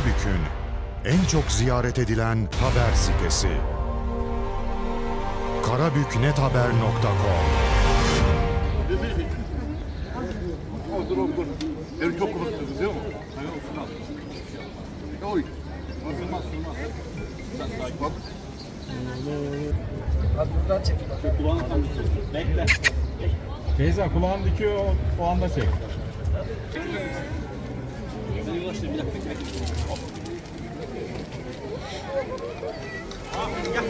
Karabük'ün en çok ziyaret edilen haber sitesi. karabüknethaber.com. Dur. Beni çok korkuttu değil mi? Oy. Sığmaz. Sen sakin ol. Az buradan çek. Kulağını tam bekle. Teyze kulağını dikiyor, o anda çek. Ben yavaşlayayım, bir dakika bekle. Gel.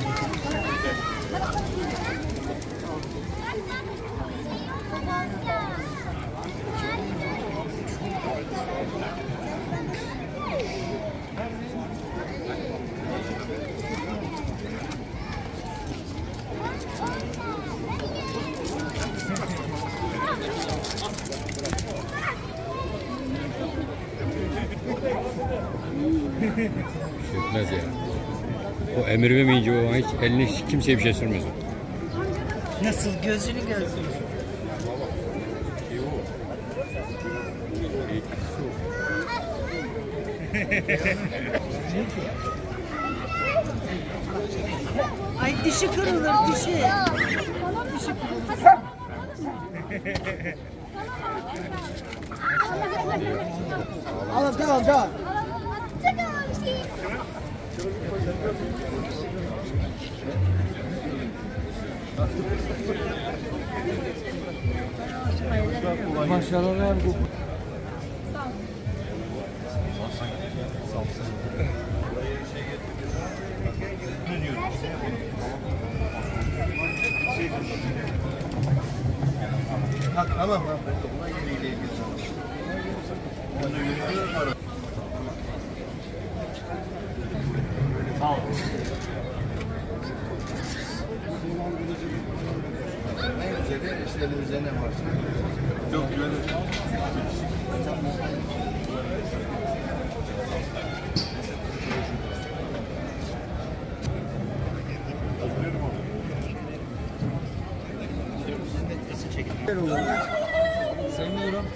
Sürtmez ya. O emir vermeyince o hiç elini kimseye bir şey sürmez. Nasıl gözünü Ay dişi kırılır dişi. Tamam. Maşallah bu. Tamam. Sağ ol. En güzeli işlerimize ne varsa. Çok güvenli. Sayın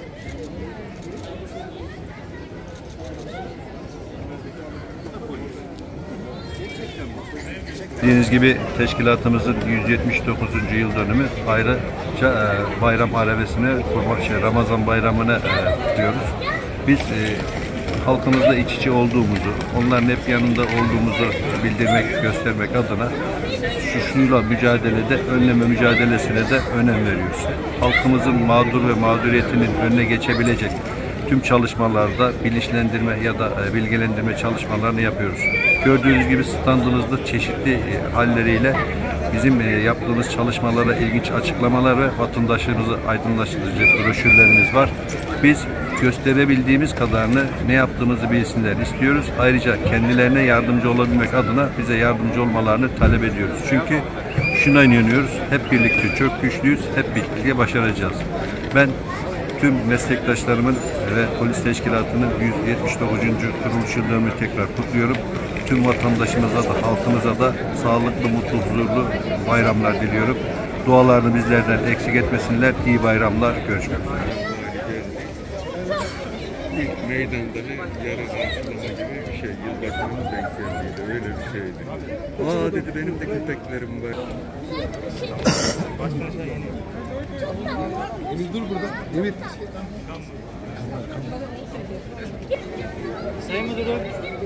Bildiğiniz gibi teşkilatımızın 179. yıl dönümü ayrıca bayram arabesine Ramazan bayramını kutluyoruz. Biz halkımızla iç içe olduğumuzu, onların hep yanında olduğumuzu bildirmek, göstermek adına suçluyla mücadelede, önleme mücadelesine de önem veriyoruz. Halkımızın mağdur ve mağduriyetinin önüne geçebilecek tüm çalışmalarda bilinçlendirme ya da bilgilendirme çalışmalarını yapıyoruz. Gördüğünüz gibi standımızda çeşitli halleriyle bizim yaptığımız çalışmalara ilginç açıklamalar ve vatandaşlarımızı aydınlatıcı broşürlerimiz var. Biz gösterebildiğimiz kadarını ne yaptığımızı bilsinler istiyoruz. Ayrıca kendilerine yardımcı olabilmek adına bize yardımcı olmalarını talep ediyoruz. Çünkü şuna inanıyoruz, hep birlikte çok güçlüyüz, hep birlikte başaracağız. Ben tüm meslektaşlarımın ve polis teşkilatının 179. kuruluş yıl dönümünü tekrar kutluyorum. Tüm vatandaşımıza da, halkımıza da sağlıklı, mutlu, huzurlu bayramlar diliyorum. Dualarını bizlerden eksik etmesinler. İyi bayramlar. Görüşmek üzere. İlk meydanda yarı karşılama gibi bir şey. Yılbaşının denk geldiğiydi. Öyle bir şeydi. Aa dedi, benim de köpeklerim var. Emir dur burada. Emir. Sayın Müdürüm.